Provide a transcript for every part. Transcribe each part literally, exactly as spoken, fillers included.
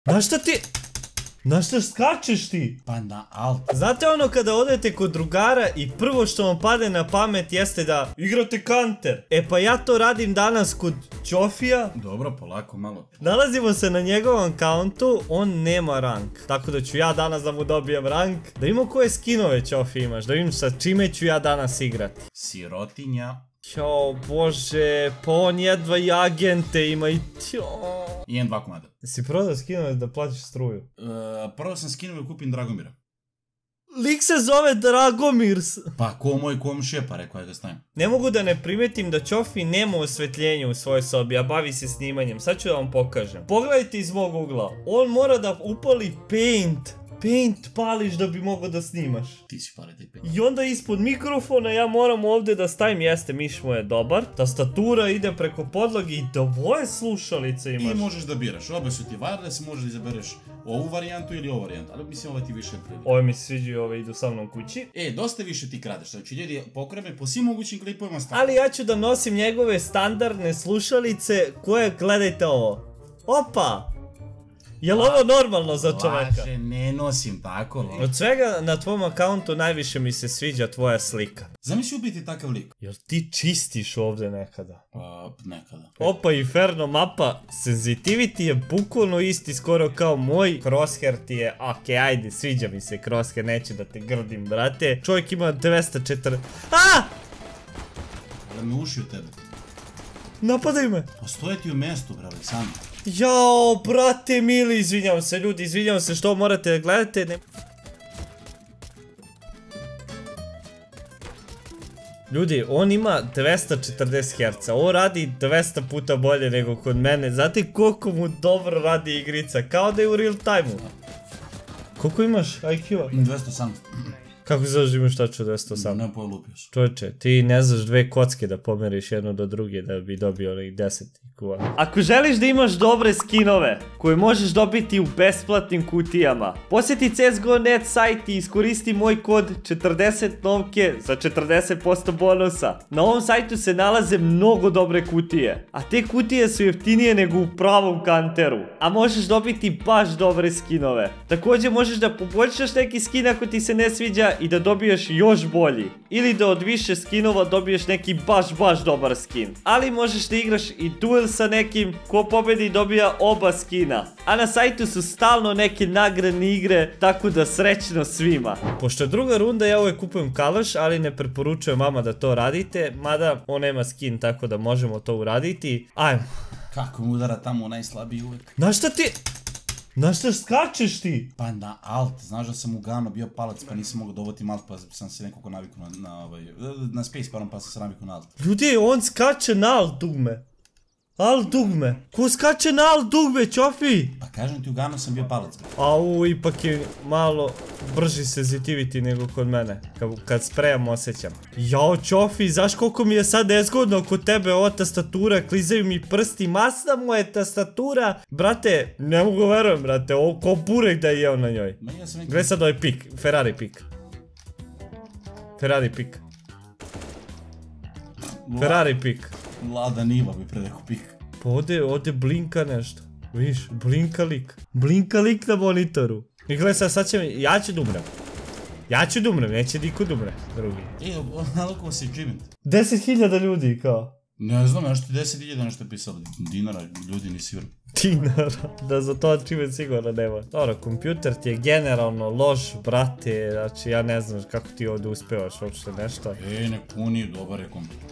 Na šta ti... Na šta skačeš ti? Pa na alt. Znate ono kada odete kod drugara i prvo što vam pade na pamet jeste da igrate Counter. E pa ja to radim danas kod Ćofija. Dobro, polako, malo. Nalazimo se na njegovom kauntu, on nema rank. Tako da ću ja danas da mu dobijem rank. Da imamo koje skinove Ćofi imaš, da vidim sa čime ću ja danas igrati. Sirotinja. Ćao bože, pa on jedva i agente ima i ćao. I jedan dva komada. Si prodao skinove da plaćaš struju? Uh, prvo sam skinove kupim Dragomira. Lik se zove Dragomir. Pa ko moj komšija, pa rekao je da stavim. Ne mogu da ne primetim da Ćofi nema osvetljenja u svojoj sobi, a bavi se snimanjem. Sad ću da vam pokažem. Pogledajte iz mog ugla. On mora da upali paint. Paint pališ da bi mogao da snimaš. Ti si pali taj paint. I onda ispod mikrofona ja moram ovdje da stavim, jeste, miš mu je dobar. Tastatura ide preko podloge i dvoje slušalice imaš. I možeš da biraš, obe su ti wireless, možeš da izabereš ovu varijantu ili ovu varijantu, ali mislim ovo ti više prije. Ove mi se sviđaju, ove idu sa mnom kući. E, dosta više ti kradeš, znači ljudi pokreme po svim mogućim klipovima stavljaju. Ali ja ću da nosim njegove standardne slušalice koje, gledajte ovo. Opa! Je li ovo normalno za čoveka? Laže, ne nosim tako. Od svega na tvom akauntu najviše mi se sviđa tvoja slika. Zamisli ubiti takav lik. Jel ti čistiš ovdje nekada? Pa, nekada. Opa, Inferno mapa, sensitivity je bukvalno isti skoro kao moj. Crosshair ti je, okej, ajde, sviđa mi se Crosshair, neću da te grdim, brate. Čovjek ima dvesta četrdeset... Aaaa! Da mi uši u tebe. Napadaj me! Pa stoje ti u mjestu, brale, sami. Jao, brate mili, izvinjavam se ljudi, izvinjavam se što morate da gledate. Ne... Ljudi, on ima dvesta četrdeset herca, ovo radi dvesta puta bolje nego kod mene. Znate koliko mu dobro radi igrica, kao da je u real time-u. Koliko imaš I Q-a? dvesta osamnaest. Kako znaš da imaš tačno dvesta osamnaest? Ne polupio sam. Čovječe, ti ne znaš dve kocke da pomeriš jednu do druge da bi dobio onih deset I Q-a. Ako želiš da imaš dobre skinove koje možeš dobiti u besplatnim kutijama, posjeti C S G O dot net sajt i iskoristi moj kod četrdeset novke za četrdeset posto bonusa. Na ovom sajtu se nalaze mnogo dobre kutije, a te kutije su jeftinije nego u pravom Counteru, a možeš dobiti baš dobre skinove. Također možeš da poboljšaš neki skin ako ti se ne sviđa i da dobiješ još bolji, ili da od više skinova dobiješ neki baš baš dobar skin. Ali možeš da igraš i duel sa nekim, ko pobedi dobija oba skina. A na sajtu su stalno neke nagradne igre, tako da srećno svima. Pošto je druga runda, ja uvijek kupujem kalaš, ali ne preporučujem vama da to radite, mada on nema skin, tako da možemo to uraditi. Ajmo. Kako mu udara tamo najslabiji uvijek. Na šta ti... Na šta skačeš ti? Pa na alt, znaš da sam u Gano bio palac pa nisam mogao dovotim alt pa sam se nekako naviku na, na, ovaj, na space parom pa sam se naviku na alt. Ljudi, on skače na alt dugme. Alt dugme. Ko skače na alt dugme, Ćofi? Pa kažem ti u Gano sam bio palac. Au, ipak je malo brži sensitivity nego kod mene. Kad, kad sprejam osjećam. Jao, Ćofi, znaš koliko mi je sad nezgodno kod tebe ova tastatura, klizaju mi prsti, masna mu je tastatura. Brate, ne mogu verujem, brate, ovo ko burek da je jeo na njoj. Ja sam neki... Gle sad ovaj pik, Ferrari pik. Ferrari pik. La... Ferrari pik. Lada Niva bi predeko pik. Pa ovdje, ovdje blinka nešto. Viš, blinka lik. Blinka lik na monitoru. I gledaj sad, sad će mi, ja ću da umrem. Ja ću da umrem, neće niko da umre, drugi. E, nalako si achievement. deset hiljada ljudi, kao. Ne znam, nešto ti deset hiljada nešto pisalo. Dinara, ljudi nisi vjerujem. Dinara, da za to achievement sigurno nema. Dobro, kompjuter ti je generalno loš, brate, znači ja ne znam kako ti ovdje uspevaš uopšte nešto. E, nek puni, dobar je kompjuter.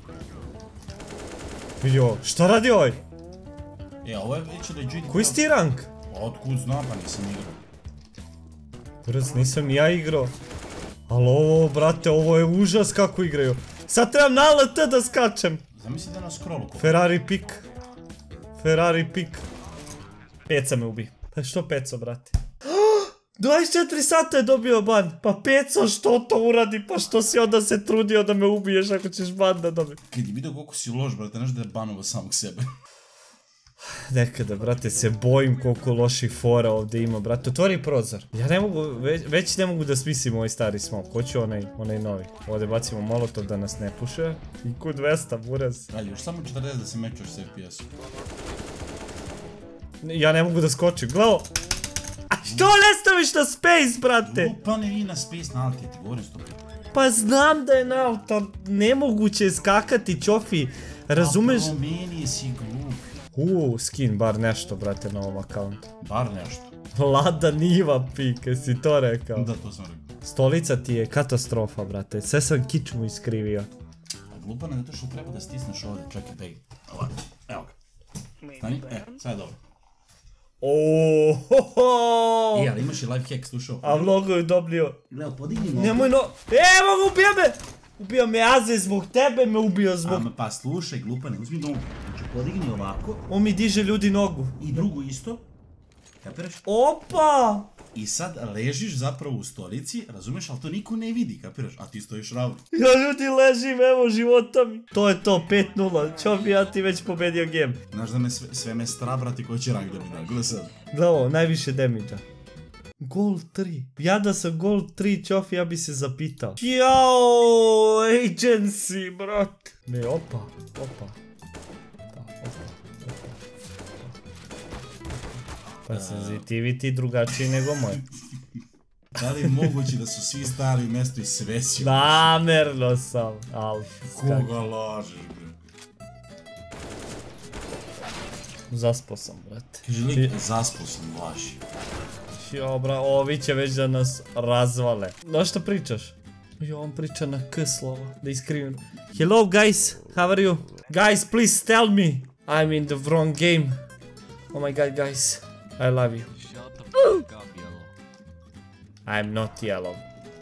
Vidi ovo, šta radi ovaj? E, a ovo je već legit. Koji si ti rank? Otkud znam, pa nisam igrao. Kurac, nisam ni ja igrao. Ali ovo, brate, ovo je užas kako igraju. Sad trebam na L T da skačem. Zamisli da na scrollu ko. Ferrari pik. Ferrari pik. Peca me ubi. Pa što Peco, brate? dvadeset četiri sata je dobio ban. Pa Peco, što to uradi? Pa što si onda se trudio da me ubiješ ako ćeš ban da dobiješ? Kad je vidio koliko si loš, brate, znaš da je banovo samog sebe. Nekada, brate, se bojim koliko loših fora ovdje ima, brate. Otvori prozor. Ja ne mogu, već, već ne mogu da smislim ovaj stari smok. Hoću onaj, onaj novi. Ovdje bacimo molotov da nas ne puše. I ku dvesta, buraz. Ali još samo četrdeset da se mečuš s F P S-u. Ja ne mogu da skočim, glavo. A što ne staviš na space, brate? Lupane i na space na alti, ti govorim sto puta. Pa znam da je na alta, nemoguće je skakati, Ćofi, razumeš? A promeni si glup. Uuu, skin, bar nešto, brate, na ovom akauntu. Bar nešto. Lada Niva, pike, si to rekao? Da, to sam rekao. Stolica ti je katastrofa, brate, sve sam kičmu iskrivio. Glupano je zato što treba da stisneš ovdje, čekaj, pegi. Ovako, evo ga. Stani, e, sad je dobro. Oooooooo. E, ali imaš i life hack, slušao. A mnogo je dobio. Leo, podigni nogu. Nemoj no... E, mogu ubija me! Ubio me Aze, zbog tebe me ubio zbog... Ama pa slušaj, glupane, uzmi nogu. Znači, podigni ovako. On mi diže ljudi nogu. I drugu isto. Kapiraš? Opa! I sad ležiš zapravo u stolici, razumeš, ali to niko ne vidi, kapiraš? A ti stojiš ravno. Ja ljudi ležim, evo života mi. To je to, pet nula. Čo bi ja ti već pobedio game. Znaš da me sve, sve me stra, brati, koji će rank da mi da, gle sad. Glavo, najviše damage-a. Gol tri. Ja da sam gol tri, Ćofi, ja bi se zapitao. Jao, agency, brat. Ne, opa, opa. Pa sensitivity drugačiji nego moj. Da li je moguće da su svi stari u mjestu i svesio? Namerno sam, ali... Koga lažeš, bre? Zaspao sam, brate. Kaže lik, zaspao sam, laži. Jo, bra, ovi će već da nas razvale. No što pričaš? Jo, on priča na K slova, da iskrivim. Hello guys, how are you? Guys, please tell me. I'm in the wrong game. Oh my god, guys. I love you. Shut the fuck up, Yellow. I'm not yellow.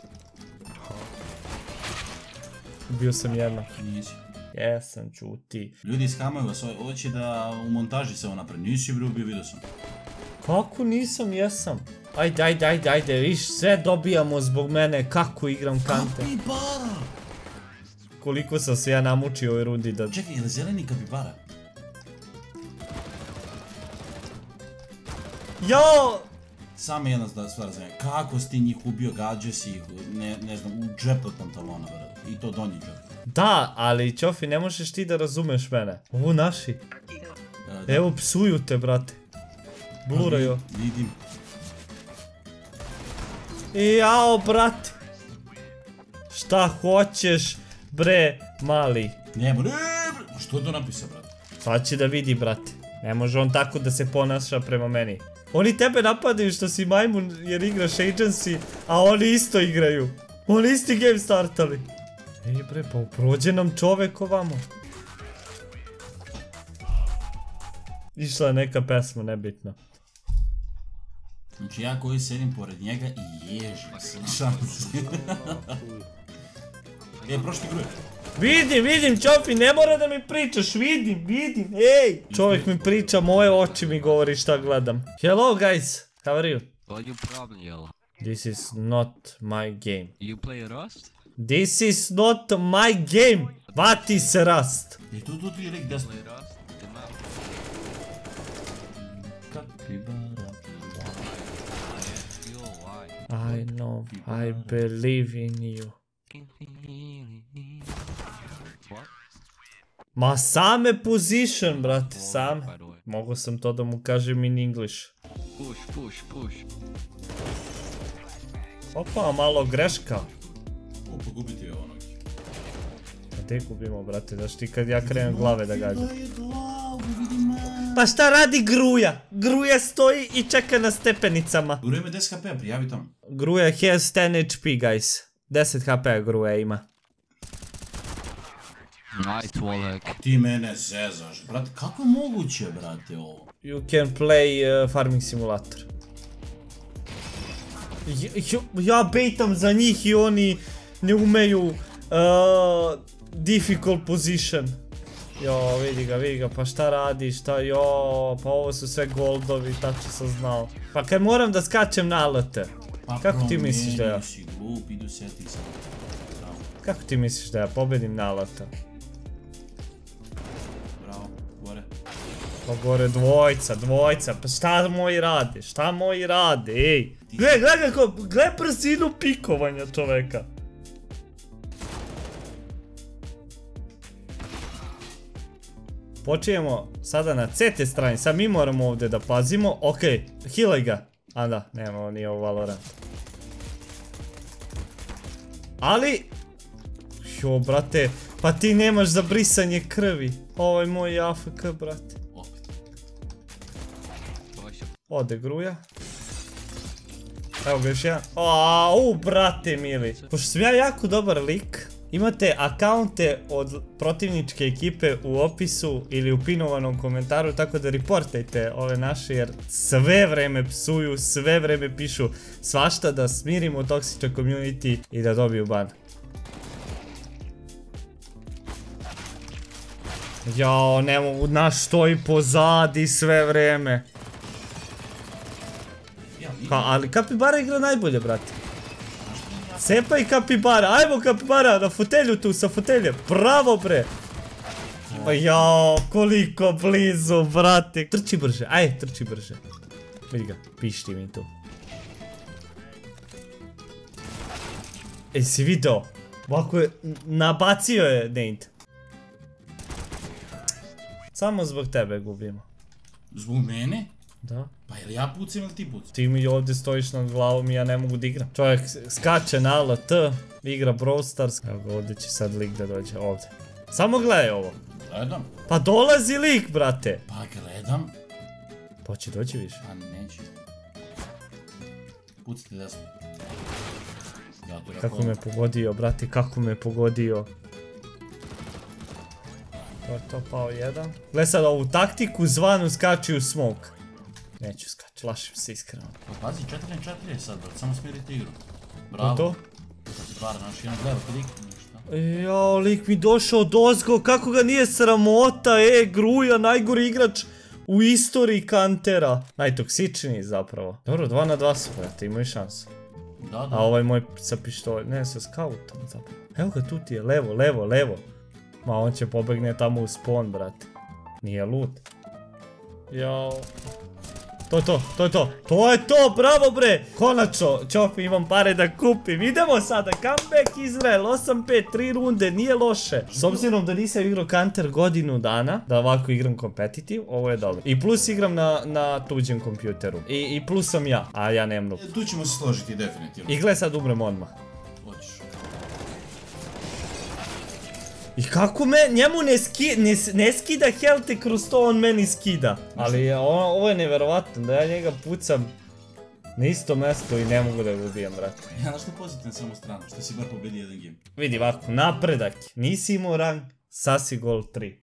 Bio sam jedno. Nisi. Jesam, čuti. Ljudi iskamaju vas, hoće da u montaži se ovo napravi. Nisi bro, bio, vidio sam. Kako nisam, jesam. Ajde, ajde, ajde, ajde, viš, sve dobijamo zbog mene, kako igram kante. Kapibara! Koliko sam se ja namučio u ovoj rundi da... Čekaj, je li zeleni kapibara? Jo! Samo jedna stvar za mene, kako si ti njih ubio, gađao si ih, ne, ne znam, u džep od pantalona, brate. I to donji džep. Da, ali Ćofi, ne možeš ti da razumeš mene. Ovo naši. Uh, da. Evo, psuju te, brate. Bluraju. Vidim. Jao, brate. Šta hoćeš, bre, mali? Ne, bre, bre, što je to napisao, brate? Sad će da vidi, brate. Ne može on tako da se ponaša prema meni. Oni tebe napadaju što si majmun jer igraš agency, a oni isto igraju. Oni isti game startali. Ej bre, pa prođe nam čovek ovamo. Išla je neka pesma, nebitno. Znači ja koji sedim pored njega i ježim se. Šanse. E, prošli gruje. Vidim, vidim, Ćofi, ne mora da mi pričaš, vidim, vidim, ej! Čovjek mi priča, moje oči mi govori šta gledam. Hello guys, how are you? What's your problem, Yellow? This is not my game. You play Rust? This is not my game! Vati se Rust! I tu, tu, tu je lik desno. Play Rust? The map. Kapibara. Yo, why? I know, I believe in you. What? Ma same position, brate, same. By the way. Mogu sam to da mu kažem in English. Push, push, push. Opa, malo greška. O, pogubiti je ono. A te gubimo, brate, daš ti kad ja krenem glave da gađam. Da je glavu, vidim. Pa šta radi Gruja? Gruja stoji i čeka na stepenicama. Gruje me deset H P, prijavi tamo. Gruja has ten H P, guys. deset H P Gruja ima. Nice wallhack. Ti mene zezaš, brate, kako je moguće, brate, ovo? You can play uh, Farming Simulator. J j ja baitam za njih i oni ne umeju uh, difficult position. Jo, vidi ga, vidi ga, pa šta radi, šta, jo, pa ovo su sve goldovi, tačno sam znao. Pa kad moram da skačem na L T, Pa kako ti misliš da ja? promijeni si glup, idu seti sam. Bravo, Kako ti misliš da ja pobedim na L T? bravo, gore. Pa gore dvojca, dvojca, pa šta moji rade, šta moji rade, ej. Gle, gle, kako, gle brzinu pikovanja čoveka. Počinjemo sada na C T strani, sad mi moramo ovdje da pazimo, okej, healaj ga. A da, nema, ovo nije ovo Valorant. Ali... Jo, brate, pa ti nemaš za brisanje krvi. Ovo je moj A F K, brate. Ode gruja. Evo ga još jedan. Au, brate mili. Pošto sam ja jako dobar lik, imate akaunte od protivničke ekipe u opisu ili u pinovanom komentaru, tako da reportajte ove naše jer sve vreme psuju, sve vreme pišu svašta da smirimo toksičan community i da dobiju ban. Jao, ne mogu, naš stoji pozadi sve vreme. Pa, ali Kapibara igra najbolje, brate. Cepa i Kapibara, ajmo Kapibara, na fotelju tu, sa fotelje, bravo bre. Pa jao, koliko blizu, brate. Trči brže, aj, trči brže. Vidi ga, pišti mi tu. E, si video? Ovako je, nabacio je Nate. Samo zbog tebe gubimo. Zbog mene? Da. Pa jel ja pucam ili ti pucam? Ti mi ovdje stojiš nad glavom i ja ne mogu da igram. Čovjek skače na L T, igra Brawl Stars. Evo ga, ovdje će sad lik da dođe, ovdje. Samo gledaj ovo. Gledam. Pa dolazi lik, brate. Pa gledam. Pa će doći više. Pa neće. Pucite desno. Ja to Kako me pogodio, brate, kako me pogodio. To je to, pao jedan. Gle sad ovu taktiku zvanu skači u smoke. Neću skači, lašim se iskreno. Pa pazi, četiri na četiri je sad, brat, samo smirite igru. Bravo. To? Kapibara, naš jedan gleda, kod lik, ništa. Jao, lik mi došao dozgo, kako ga nije sramota, e, gruja, najgori igrač u istoriji Kantera. Najtoksičniji zapravo. Dobro, dva na dva su, brate, imaju šansu. Da, da. A ovaj moj sa pištolj, ne, sa scoutom zapravo. Evo ga, tu ti je, levo, levo, levo. Ma, on će pobegne tamo u spawn, brate. Nije lud. Jao. To je to, to je to. To je to, bravo bre. Konačno, Ćopi, imam pare da kupim. Idemo sada, comeback Izrael, osam pet, tri runde, nije loše. S obzirom da nisam igrao Counter godinu dana, da ovako igram competitive, ovo je dobro. I plus igram na, na tuđem kompjuteru. I, I plus sam ja, a ja nemam noob. Tu ćemo se složiti, definitivno. I gle sad umrem odmah. Hoćeš. I kako me, njemu ne, ski, ne, ne skida helte kroz to, on meni skida. Ali je, ovo, ovo je neverovatno, da ja njega pucam na isto mjesto i ne mogu da ga ubijem, brate. Ja znaš što pozitivno samo stranu, što si bar pobedio jedan game. Vidi ovako, napredak, nisi imao rang, sasi gol tri.